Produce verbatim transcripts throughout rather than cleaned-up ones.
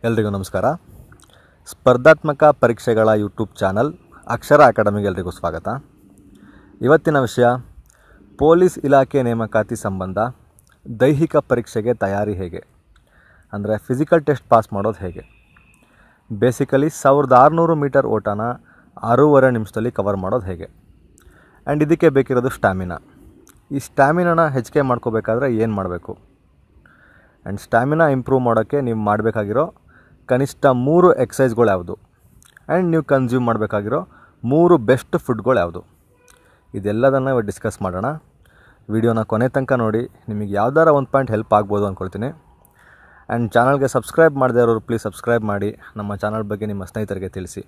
ಎಲ್ರಿಗೂ ನಮಸ್ಕಾರ. ಸ್ಪರ್ಧಾತ್ಮಕ ಪರೀಕ್ಷೆಗಳ ಯೂಟ್ಯೂಬ್ ಚಾನಲ್ ಅಕ್ಷರ ಅಕಾಡೆಮಿಗೆ ಎಲ್ರಿಗೂ ಸ್ವಾಗತ. ಇವತ್ತಿನ ವಿಷಯ ಪೊಲೀಸ್ ಇಲಾಖೆ ನೇಮಕಾತಿ ಸಂಬಂಧ ದೈಹಿಕ ಪರೀಕ್ಷೆಗೆ ತಯಾರಿ ಹೇಗೆ, ಅಂದರೆ ಫಿಸಿಕಲ್ ಟೆಸ್ಟ್ ಪಾಸ್ ಮಾಡೋದು ಹೇಗೆ. ಬೇಸಿಕಲಿ ಸಾವಿರದ ಆರುನೂರು ಮೀಟರ್ ಓಟನ ಆರೂವರೆ ನಿಮಿಷದಲ್ಲಿ ಕವರ್ ಮಾಡೋದು ಹೇಗೆ. ಆ್ಯಂಡ್ ಇದಕ್ಕೆ ಬೇಕಿರೋದು ಸ್ಟ್ಯಾಮಿನಾ. ಈ ಸ್ಟ್ಯಾಮಿನಾನ ಹೆಚ್ಚಿಗೆ ಮಾಡ್ಕೋಬೇಕಾದ್ರೆ ಏನು ಮಾಡಬೇಕು, ಆ್ಯಂಡ್ ಸ್ಟ್ಯಾಮಿನಾ ಇಂಪ್ರೂವ್ ಮಾಡೋಕ್ಕೆ ನೀವು ಮಾಡಬೇಕಾಗಿರೋ ಕನಿಷ್ಠ ಮೂರು ಎಕ್ಸಸೈಸ್ಗಳು ಯಾವುದು, ಆ್ಯಂಡ್ ನೀವು ಕನ್ಸ್ಯೂಮ್ ಮಾಡಬೇಕಾಗಿರೋ ಮೂರು ಬೆಸ್ಟ್ ಫುಡ್ಗಳು ಯಾವುದು, ಇದೆಲ್ಲದನ್ನು ಇವತ್ತು ಡಿಸ್ಕಸ್ ಮಾಡೋಣ. ವಿಡಿಯೋನ ಕೊನೆ ತನಕ ನೋಡಿ, ನಿಮಗೆ ಯಾವ್ದಾರ ಒಂದು ಪಾಯಿಂಟ್ ಹೆಲ್ಪ್ ಆಗ್ಬೋದು ಅಂದ್ಕೊಳ್ತೀನಿ. ಆ್ಯಂಡ್ ಚಾನಲ್ಗೆ ಸಬ್ಸ್ಕ್ರೈಬ್ ಮಾಡದೇ ಇರೋರು ಪ್ಲೀಸ್ ಸಬ್ಸ್ಕ್ರೈಬ್ ಮಾಡಿ, ನಮ್ಮ ಚಾನಲ್ ಬಗ್ಗೆ ನಿಮ್ಮ ಸ್ನೇಹಿತರಿಗೆ ತಿಳಿಸಿ.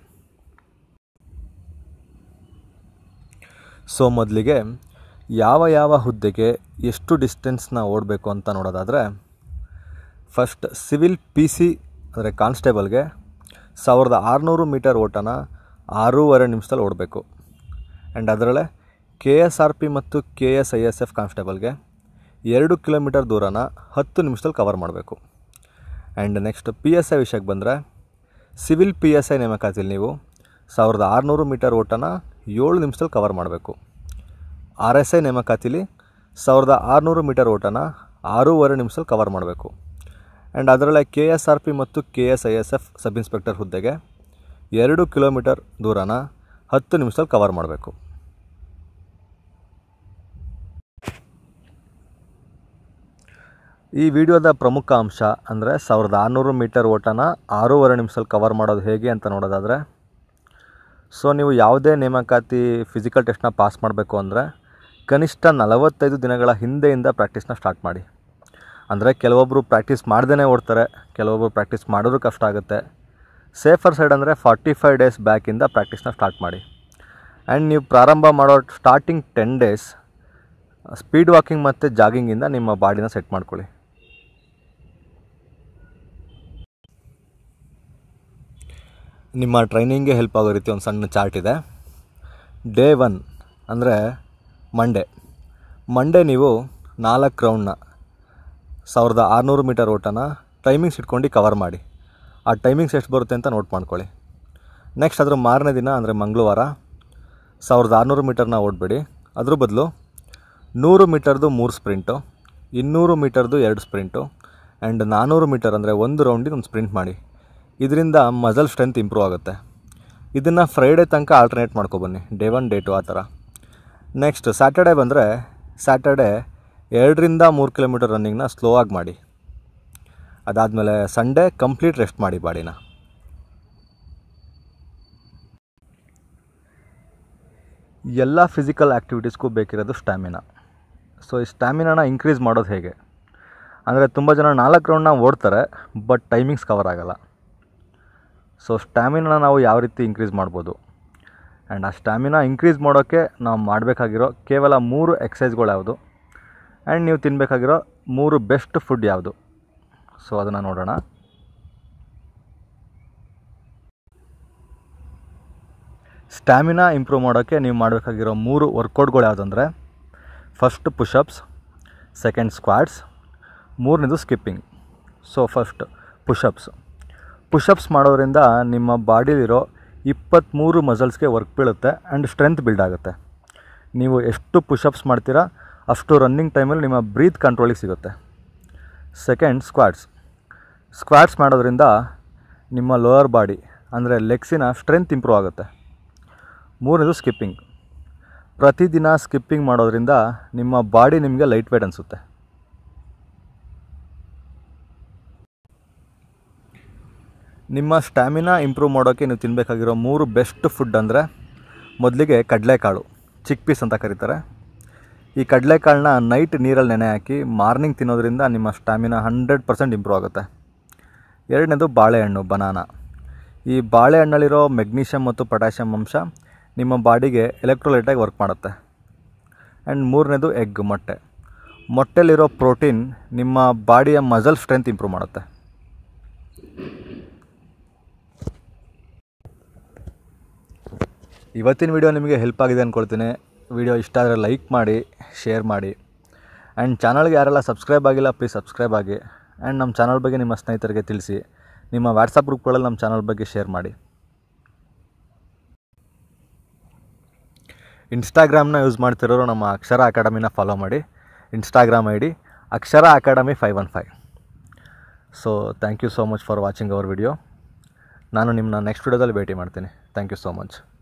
ಸೊ ಮೊದಲಿಗೆ ಯಾವ ಯಾವ ಹುದ್ದೆಗೆ ಎಷ್ಟು ಡಿಸ್ಟೆನ್ಸ್ನ ಓಡಬೇಕು ಅಂತ ನೋಡೋದಾದರೆ, ಫಸ್ಟ್ ಸಿವಿಲ್ ಪಿ ಸಿ ಅಂದರೆ ಕಾನ್ಸ್ಟೇಬಲ್ಗೆ ಸಾವಿರದ ಆರುನೂರು ಮೀಟರ್ ಓಟನ ಆರೂವರೆ ನಿಮಿಷದಲ್ಲಿ ಓಡಬೇಕು. ಆ್ಯಂಡ್ ಅದರಲ್ಲೇ ಕೆ ಎಸ್ ಆರ್ ಪಿ ಮತ್ತು K S I S F ಕಾನ್ಸ್ಟೇಬಲ್ಗೆ ಎರಡು ಕಿಲೋಮೀಟರ್ ದೂರನ ಹತ್ತು ನಿಮಿಷದಲ್ಲಿ ಕವರ್ ಮಾಡಬೇಕು. And next P S I ವಿಷಯಕ್ಕೆ ಬಂದರೆ, ಸಿವಿಲ್ ಪಿ ಎಸ್ ಐ ನೇಮಕಾತಿಲಿ ನೀವು ಸಾವಿರದ ಆರುನೂರು ಮೀಟರ್ ಓಟನ ಏಳು ನಿಮಿಷದಲ್ಲಿ ಕವರ್ ಮಾಡಬೇಕು. ಆರ್ ಎಸ್ ಐ ನೇಮಕಾತಿಲಿ ಸಾವಿರದ ಆರುನೂರು ಮೀಟರ್ ಓಟನ ಆರೂವರೆ ನಿಮಿಷದಲ್ಲಿ ಕವರ್ ಮಾಡಬೇಕು. ಆ್ಯಂಡ್ ಅದರಲ್ಲೇ ಕೆ ಎಸ್ ಆರ್ ಪಿ ಮತ್ತು K S I S F sub inspector ಹುದ್ದೆಗೆ ಎರಡು ಕಿಲೋಮೀಟರ್ ದೂರನ ಹತ್ತು ನಿಮಿಷದಲ್ಲಿ ಕವರ್ ಮಾಡಬೇಕು. ಈ ವಿಡಿಯೋದ ಪ್ರಮುಖ ಅಂಶ ಅಂದರೆ ಸಾವಿರದ ಆರುನೂರು ಮೀಟರ್ ಓಟನ ಆರೂವರೆ ನಿಮಿಷದಲ್ಲಿ ಕವರ್ ಮಾಡೋದು ಹೇಗೆ ಅಂತ ನೋಡೋದಾದರೆ, ಸೊ ನೀವು ಯಾವುದೇ ನೇಮಕಾತಿ ಫಿಸಿಕಲ್ ಟೆಸ್ಟ್ನ ಪಾಸ್ ಮಾಡಬೇಕು ಅಂದರೆ ಕನಿಷ್ಠ ನಲವತ್ತೈದು ದಿನಗಳ ಹಿಂದೆಯಿಂದ ಪ್ರಾಕ್ಟೀಸ್ನ ಸ್ಟಾರ್ಟ್ ಮಾಡಿ. ಅಂದರೆ ಕೆಲವೊಬ್ಬರು ಪ್ರಾಕ್ಟೀಸ್ ಮಾಡ್ದೇ ಓಡ್ತಾರೆ, ಕೆಲವೊಬ್ಬರು ಪ್ರಾಕ್ಟೀಸ್ ಮಾಡೋದು ಕಷ್ಟ ಆಗುತ್ತೆ. ಸೇಫರ್ ಸೈಡ್ ಅಂದರೆ ಫಾರ್ಟಿ ಫೈವ್ ಡೇಸ್ ಬ್ಯಾಕಿಂದ ಪ್ರಾಕ್ಟೀಸ್ನ ಸ್ಟಾರ್ಟ್ ಮಾಡಿ. ಆ್ಯಂಡ್ ನೀವು ಪ್ರಾರಂಭ ಮಾಡೋ starting ten days speed walking ಮತ್ತು ಜಾಗಿಂಗಿಂದ ನಿಮ್ಮ ಬಾಡಿನ ಸೆಟ್ ಮಾಡ್ಕೊಳ್ಳಿ. ನಿಮ್ಮ ಟ್ರೈನಿಂಗ್ಗೆ ಹೆಲ್ಪ್ ಆಗೋ ರೀತಿ ಒಂದು ಸಣ್ಣ ಚಾರ್ಟ್ ಇದೆ. ಡೇ ಒನ್ ಅಂದರೆ ಮಂಡೇ ಮಂಡೇ ನೀವು ನಾಲ್ಕು ರೌಂಡ್ನ ಸಾವಿರದ ಆರುನೂರು ಮೀಟರ್ ಓಟನ ಟೈಮಿಂಗ್ಸ್ ಇಟ್ಕೊಂಡು ಕವರ್ ಮಾಡಿ. ಆ ಟೈಮಿಂಗ್ಸ್ ಎಷ್ಟು ಬರುತ್ತೆ ಅಂತ ನೋಟ್ ಮಾಡ್ಕೊಳ್ಳಿ. ನೆಕ್ಸ್ಟ್ ಅದರ ಮಾರನೇ ದಿನ ಅಂದರೆ ಮಂಗಳವಾರ ಸಾವಿರದ ಆರುನೂರು ಮೀಟರ್ನ ಓಡಬೇಡಿ, ಅದ್ರ ಬದಲು ನೂರು ಮೀಟರ್ದು ಮೂರು ಸ್ಪ್ರಿಂಟು, ಇನ್ನೂರು ಮೀಟರ್ದು ಎರಡು ಸ್ಪ್ರಿಂಟು, ಆ್ಯಂಡ್ ನಾನ್ನೂರು ಮೀಟರ್ ಅಂದರೆ ಒಂದು ರೌಂಡಿಗೆ ಒಂದು ಸ್ಪ್ರಿಂಟ್ ಮಾಡಿ. ಇದರಿಂದ ಮಸಲ್ ಸ್ಟ್ರೆಂತ್ ಇಂಪ್ರೂವ್ ಆಗುತ್ತೆ. ಇದನ್ನು ಫ್ರೈಡೇ ತನಕ ಆಲ್ಟರ್ನೇಟ್ ಮಾಡ್ಕೊಬನ್ನಿ, ಡೇ ಒನ್ ಡೇ ಟು ಆ ಥರ. ನೆಕ್ಸ್ಟ್ ಸ್ಯಾಟರ್ಡೇ ಬಂದರೆ ಸ್ಯಾಟರ್ಡೇ ಎರಡರಿಂದ ಮೂರು ಕಿಲೋಮೀಟರ್ ರನ್ನಿಂಗ್ನ ಸ್ಲೋ ಆಗಿ ಮಾಡಿ. ಅದಾದಮೇಲೆ ಸಂಡೇ ಕಂಪ್ಲೀಟ್ ರೆಸ್ಟ್ ಮಾಡಿ ಬಾಡಿನ. ಎಲ್ಲ ಫಿಸಿಕಲ್ ಆ್ಯಕ್ಟಿವಿಟೀಸ್ಗೂ ಬೇಕಿರೋದು ಸ್ಟ್ಯಾಮಿನಾ. ಸೊ ಈ ಸ್ಟ್ಯಾಮಿನಾನ ಇನ್ಕ್ರೀಸ್ ಮಾಡೋದು ಹೇಗೆ ಅಂದರೆ, ತುಂಬ ಜನ ನಾಲ್ಕು ರೌಂಡ್ನ ಓಡ್ತಾರೆ ಬಟ್ ಟೈಮಿಂಗ್ಸ್ ಕವರ್ ಆಗೋಲ್ಲ. ಸೊ ಸ್ಟ್ಯಾಮಿನಾನ ನಾವು ಯಾವ ರೀತಿ ಇನ್ಕ್ರೀಸ್ ಮಾಡ್ಬೋದು, ಆ್ಯಂಡ್ ಆ ಸ್ಟ್ಯಾಮಿನಾ ಇನ್ಕ್ರೀಸ್ ಮಾಡೋಕ್ಕೆ ನಾವು ಮಾಡಬೇಕಾಗಿರೋ ಕೇವಲ ಮೂರು ಎಕ್ಸಸೈಸ್ಗಳು ಯಾವುದು, ಆ್ಯಂಡ್ ನೀವು ತಿನ್ನಬೇಕಾಗಿರೋ ಮೂರು ಬೆಸ್ಟ್ ಫುಡ್ ಯಾವುದು, ಸೊ ಅದನ್ನು ನೋಡೋಣ. ಸ್ಟ್ಯಾಮಿನಾ ಇಂಪ್ರೂವ್ ಮಾಡೋಕ್ಕೆ ನೀವು ಮಾಡಬೇಕಾಗಿರೋ ಮೂರು ವರ್ಕೌಟ್ಗಳು ಯಾವುದಂದರೆ, ಫಸ್ಟ್ ಪುಷಪ್ಸ್, ಸೆಕೆಂಡ್ ಸ್ಕ್ವಾಟ್ಸ್, ಮೂರನೇದು skipping. So first pushups pushups ಮಾಡೋದ್ರಿಂದ ನಿಮ್ಮ ಬಾಡಿಲಿರೋ ಇಪ್ಪತ್ತ್ಮೂರು ಮಸಲ್ಸ್ಗೆ ವರ್ಕ್ ಬೀಳುತ್ತೆ ಆ್ಯಂಡ್ ಸ್ಟ್ರೆಂತ್ ಬಿಲ್ಡ್ ಆಗುತ್ತೆ. ನೀವು ಎಷ್ಟು ಪುಷಪ್ಸ್ ಮಾಡ್ತೀರಾ ಅಷ್ಟು ರನ್ನಿಂಗ್ ಟೈಮಲ್ಲಿ ನಿಮ್ಮ ಬ್ರೀತ್ ಕಂಟ್ರೋಲಿಗೆ ಸಿಗುತ್ತೆ. ಸೆಕೆಂಡ್ ಸ್ಕ್ವಾಟ್ಸ್ ಸ್ಕ್ವಾಟ್ಸ್ ಮಾಡೋದ್ರಿಂದ ನಿಮ್ಮ ಲೋವರ್ ಬಾಡಿ ಅಂದರೆ ಲೆಗ್ಸಿನ ಸ್ಟ್ರೆಂತ್ ಇಂಪ್ರೂವ್ ಆಗುತ್ತೆ. ಮೂರನೇದು ಸ್ಕಿಪ್ಪಿಂಗ್. ಪ್ರತಿದಿನ ಸ್ಕಿಪ್ಪಿಂಗ್ ಮಾಡೋದ್ರಿಂದ ನಿಮ್ಮ ಬಾಡಿ ನಿಮಗೆ ಲೈಟ್ ವೇಟ್ ಅನಿಸುತ್ತೆ. ನಿಮ್ಮ ಸ್ಟ್ಯಾಮಿನಾ ಇಂಪ್ರೂವ್ ಮಾಡೋಕ್ಕೆ ನೀವು ತಿನ್ನಬೇಕಾಗಿರೋ ಮೂರು ಬೆಸ್ಟ್ ಫುಡ್ ಅಂದರೆ, ಮೊದಲಿಗೆ ಕಡಲೆಕಾಳು, ಚಿಕ್ ಪೀಸ್ ಅಂತ ಕರೀತಾರೆ. ಈ ಕಡಲೆಕಾಳನ್ನ ನೈಟ್ ನೀರಲ್ಲಿ ನೆನೆ ಹಾಕಿ ಮಾರ್ನಿಂಗ್ ತಿನ್ನೋದ್ರಿಂದ ನಿಮ್ಮ ಸ್ಟ್ಯಾಮಿನಾ ಹಂಡ್ರೆಡ್ ಪರ್ಸೆಂಟ್ ಇಂಪ್ರೂವ್ ಆಗುತ್ತೆ. ಎರಡನೇದು ಬಾಳೆಹಣ್ಣು, ಬನಾನಾ. ಈ ಬಾಳೆಹಣ್ಣಲ್ಲಿರೋ ಮೆಗ್ನೀಷಿಯಮ್ ಮತ್ತು ಪೊಟ್ಯಾಷಿಯಮ್ ಅಂಶ ನಿಮ್ಮ ಬಾಡಿಗೆ ಎಲೆಕ್ಟ್ರೋಲೈಟಾಗಿ ವರ್ಕ್ ಮಾಡುತ್ತೆ. ಆ್ಯಂಡ್ ಮೂರನೇದು ಎಗ್, ಮೊಟ್ಟೆ. ಮೊಟ್ಟೆಲಿರೋ ಪ್ರೋಟೀನ್ ನಿಮ್ಮ ಬಾಡಿಯ ಮಸಲ್ ಸ್ಟ್ರೆಂತ್ ಇಂಪ್ರೂವ್ ಮಾಡುತ್ತೆ. ಇವತ್ತಿನ ವಿಡಿಯೋ ನಿಮಗೆ ಹೆಲ್ಪ್ ಆಗಿದೆ ಅಂದ್ಕೊಳ್ತೀನಿ. ವಿಡಿಯೋ ಇಷ್ಟ ಆದರೆ ಲೈಕ್ ಮಾಡಿ, ಶೇರ್ ಮಾಡಿ, ಆ್ಯಂಡ್ ಚಾನಲ್ಗೆ ಯಾರೆಲ್ಲ ಸಬ್ಸ್ಕ್ರೈಬ್ ಆಗಿಲ್ಲ ಪ್ಲೀಸ್ ಸಬ್ಸ್ಕ್ರೈಬ್ ಆಗಿ, ಆ್ಯಂಡ್ ನಮ್ಮ ಚಾನಲ್ ಬಗ್ಗೆ ನಿಮ್ಮ ಸ್ನೇಹಿತರಿಗೆ ತಿಳಿಸಿ. ನಿಮ್ಮ ವಾಟ್ಸಪ್ ಗ್ರೂಪ್ಗಳಲ್ಲಿ ನಮ್ಮ ಚಾನಲ್ ಬಗ್ಗೆ ಶೇರ್ ಮಾಡಿ. ಇನ್ಸ್ಟಾಗ್ರಾಮ್ನ ಯೂಸ್ ಮಾಡ್ತಿರೋರು ನಮ್ಮ ಅಕ್ಷರ ಅಕಾಡೆಮಿನ ಫಾಲೋ ಮಾಡಿ. Instagram I D Akshara Academy five one five. So thank you so much for watching our video. ನಾನು ನಿಮ್ಮನ್ನ ನೆಕ್ಸ್ಟ್ ವಿಡಿಯೋದಲ್ಲಿ ಭೇಟಿ ಮಾಡ್ತೀನಿ. Thank you so much.